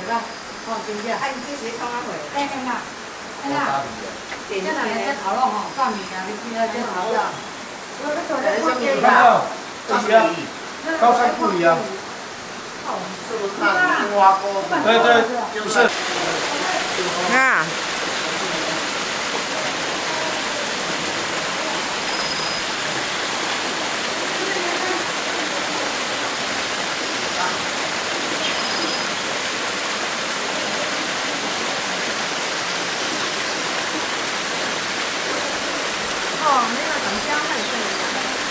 啦，哦，真正。 啊，你这时创啊会？ 哎，安娜，安娜，这两个在讨论吼，干物件，你今仔在讨论。 看到，不一样，高山不一样。 是不是那青蛙沟？ 对对，就是。 啊。 哦，那个等香很正常。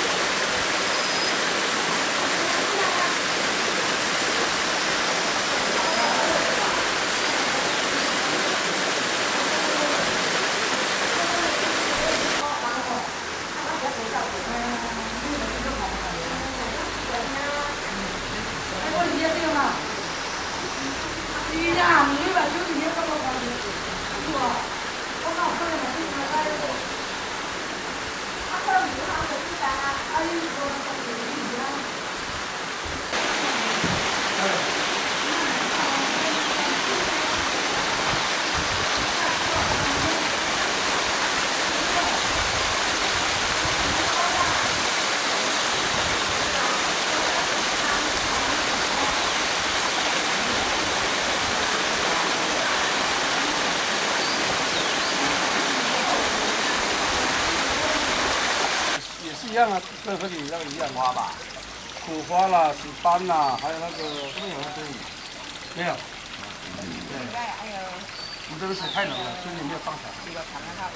一样啊，跟和你那个一样花吧，苦花啦、石斑啦，还有那个这边有那个没有？对。我们这个水太冷了，所以没有放茶。这个糖它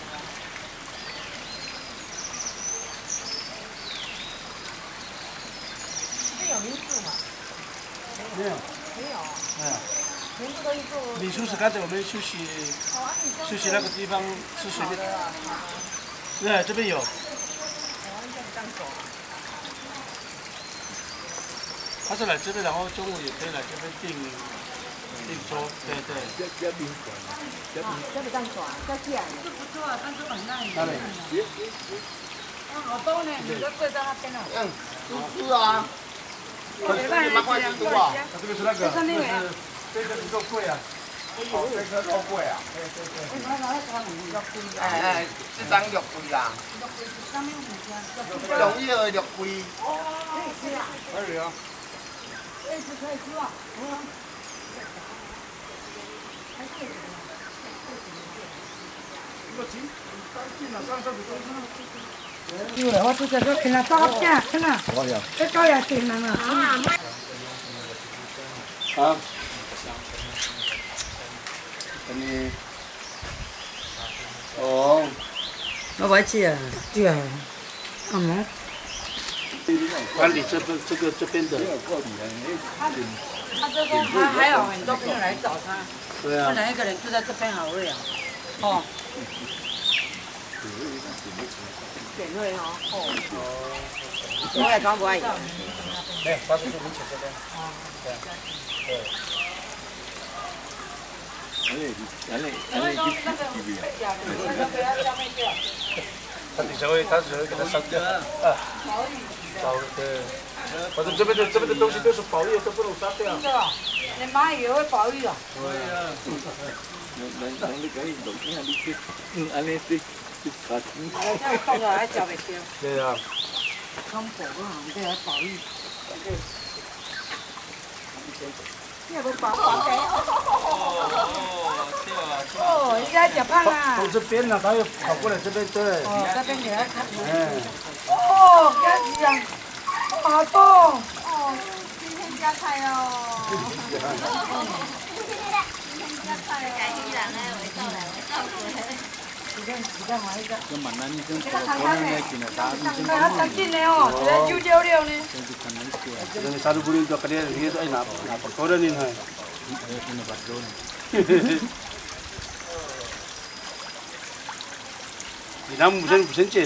这有民宿吗？ 没有。 没有。 没有。 全部都一座。 民宿是刚才我们休息那个地方是随便。对，这边有。 他是来这边，然后中午也可以来这边订桌，对对。这宾馆， 这不当耍，这这样。这不错啊，但是很烂。 哪里？ 好多呢，你都跪在那边了。 嗯，是啊。 你们快点多啊！ 这个是那个，这个不够贵啊。哦，这个够贵啊。对对对。 哎，这张肉贵啦。容易的肉贵。 哦，可以吃啊。 可以啊。 可以吃啊！对了，我这个跟他打架，看呐，这高也行了嘛。 啊。你。哦。 我不爱吃啊。对啊。啊么？ 管理这边的。 他这边还有很多朋友来找他。 对啊。 不能一个人住在这边好累啊。哦。 点会哦。 哦。我爱装不爱饮。 没有，他是住民宿这边。对。对。他底下会给他烧掉。啊。烧对。反正这边的东西都是保育，都不能杀掉。 真的，连蚂蚁也会保育啊。 对呀。 放了还嚼不掉。 对呀。 康宝啊，你这来保育。你也不保哦，人家吃胖啊。 从这边呢，他又跑过来这边，对。 哦，这边给他看。哦，这样子啊。 好多哦！今天加菜哦。今天加菜哦。改天人咧，回到来，时间买一个。这蛮难的，这个看看呢。看他真的哦，这就9了呢。 Yang satu bulan tu kerja dia tu nak perkara ni hai. Di dalam bukan cen.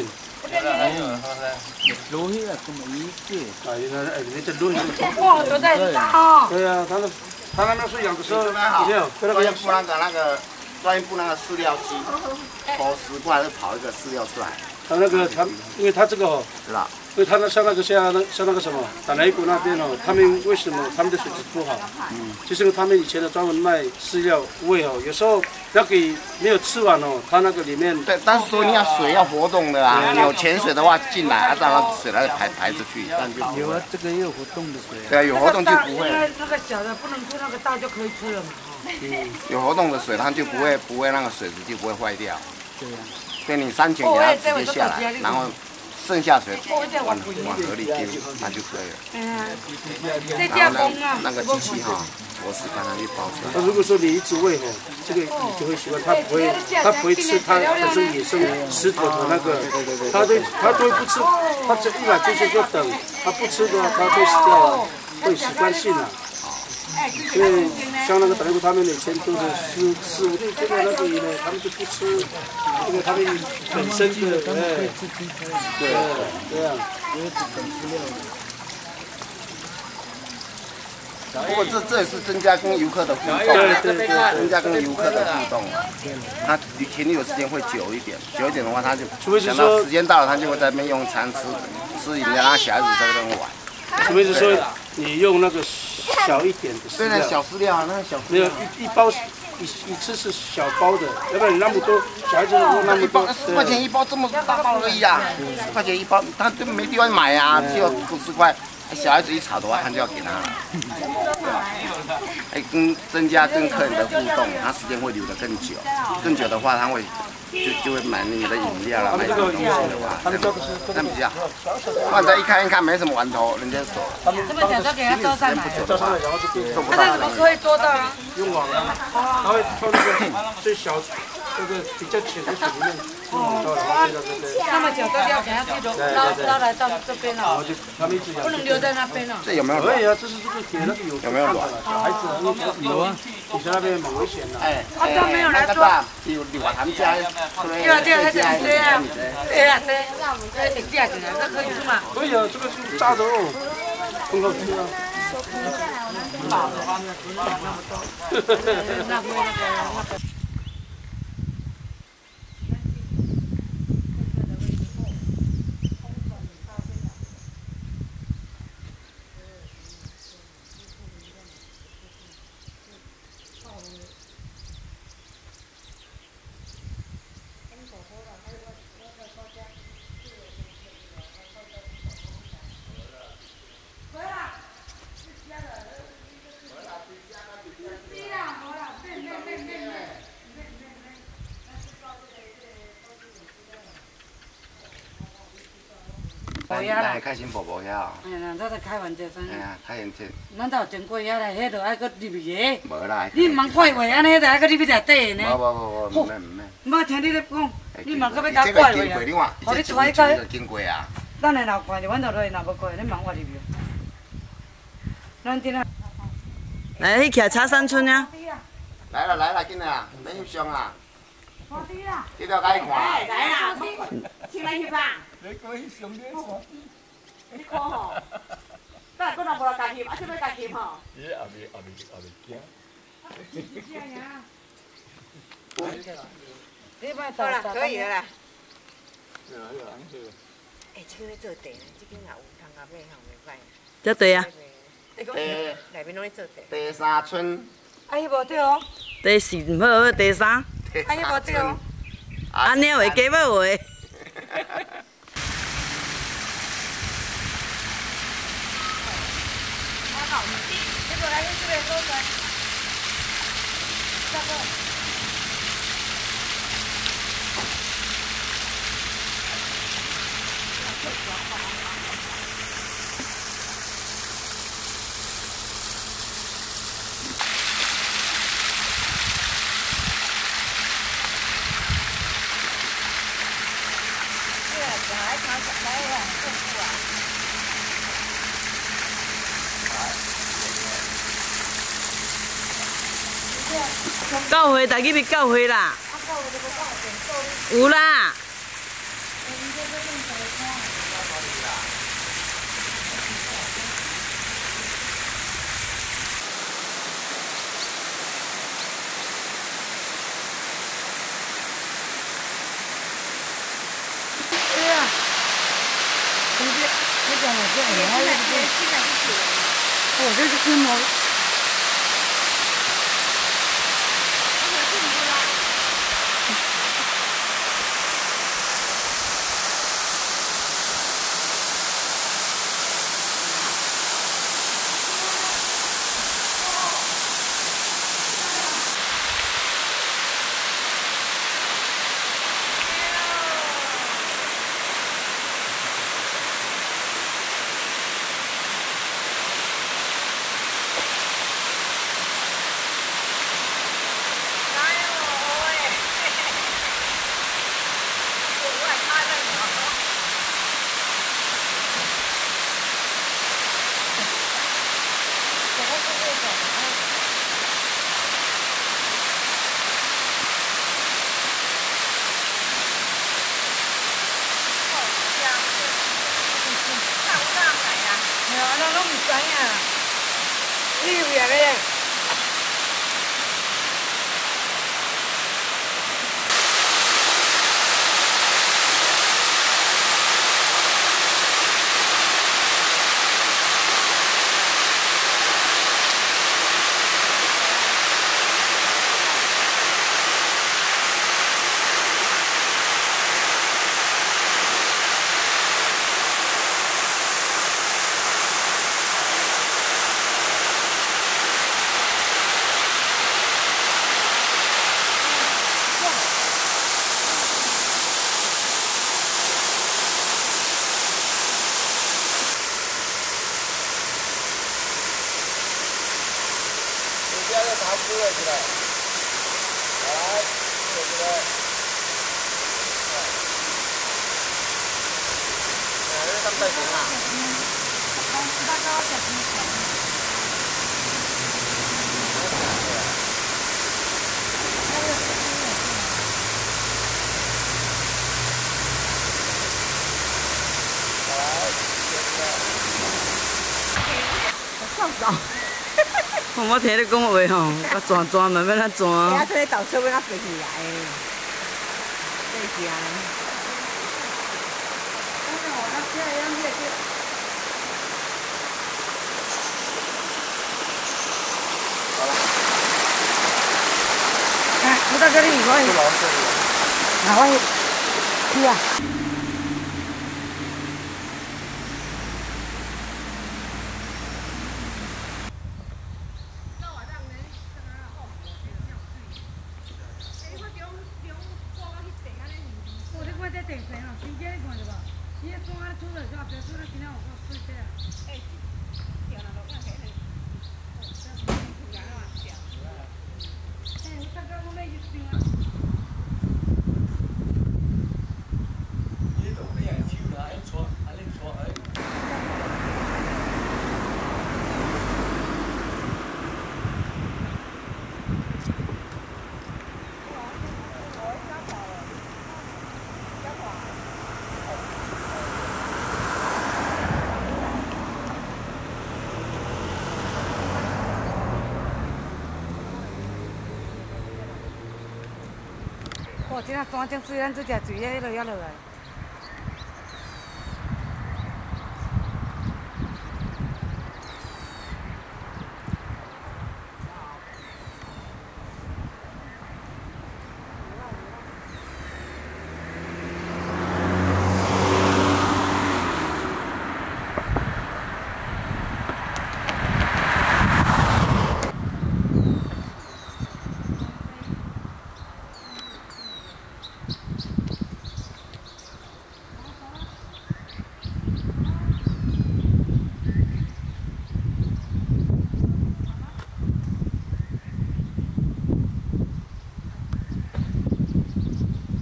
Lối là không ý chứ. Ini teduh. 哇，都在打。 对呀，他那边是养的时候，有没有？ 专业布那个饲料机，投10罐就跑一个饲料出来。 因为它这个是吧？ 因为它像那个什么打雷谷那边哦，他们为什么他们的水质不好？就是因为他们以前的专门卖饲料喂哦，有时候那给没有吃完哦，它那个里面。 对，但是说你要水要活动的啊，有潜水的话进来，让它水来排出去，这样就有啊，这个也有活动的水。 对啊，有活动就不会。 那个小的不能吃，那个大就可以吃了嘛。 有活动的水，它就不会那个水质就不会坏掉。 对呀。 所以你3钱给它直接下来，然后剩下水往河里丢，那就可以了。然后那个机器哈，我是把它给包出来。 那如果说你一直喂哦，这个你就会习惯，它不会吃它本身野生石头的那个，它都不吃，它只一来就是就等，它不吃的话它会死掉了，会习惯性了。因为像那个德国他们以前都是4、5、6天的那个鱼呢，他们就不吃，因为他们本身的对啊。 不过这也是增加跟游客的互动， 对， 增加跟游客的互动啊。它停留时间会久一点的话，它就等到时间到了，它就会在那边用餐吃饮料，让小孩子在那边玩。 除非是说你用那个小一点的饲料， 对那小饲料啊，那小没有一包一次是小包的，要不然你那么多小孩子那么多 ，10块钱一包这么大包而已啊，10块钱一包，他就没地方买啊，只有50块。小孩子一吵的话，他就要给他了，增加跟客人的互动，他时间会留得更久，更久的话，他会就会买你的饮料啦，买什么东西的话，这样比较好。不然再一看没什么玩头，人家走了。 这么讲都给他招上来， 招上来然后就变做不到。 那怎么可以做到啊？ 用网啊，他会从那个最小那个比较浅的水里面用网到，然后飞到这边。 那么久都要给他这种捞来到这边了，不能留在那边了。 这有没有？ 可以啊，这是这个铁那个有没有卵？ 小孩子有啊，以前那边蛮危险的。 都没有来做。 有外滩家， 对啊，对啊，对啊，对，你嫁进来，这可以吃嘛？ 可以啊，这个是炸的哦，很好吃啊。 来开心宝宝呀！ 哎呀，这是开玩笑生。 哎呀，开心这。 咱都真过遐嘞，迄度爱搁入去个。 无啦。 你茫怪话安尼，就爱搁入去食底呢。 无，唔免。 我听你咧讲，你茫搁要甲怪话啊？互你带个。 经过啊。 咱来闹看就阮就落去，若无过，你茫我入去。咱今仔。 来，去徛茶山村啊！ 来了，紧来啊，免翕相啊。 好滴啦。 这条该看。 来啦，请来翕吧。 你看吼，咱个人无来家翕，啊，这要家翕吼。 咦，后面惊。 好了，可以了啦。 哎，这个咧做茶，这个也有通阿买吼，袂歹。这对啊。 内面拢咧做茶。 第三村。 啊，伊无对哦。 第四唔好，第三。 啊，伊无对哦。 安尼话加要话。 你过来，你这边坐坐。大哥。 教会，大家要教会啦。有啦。 这种我这里还有这是规模。 我冇听你讲话吼，甲转转慢慢啊转。 哎呀，这个倒车要飞起来，对是啊。 看，我到这里以后，哪位？去啊！哦，这下山真水，咱这只水咧，迄落遐落来。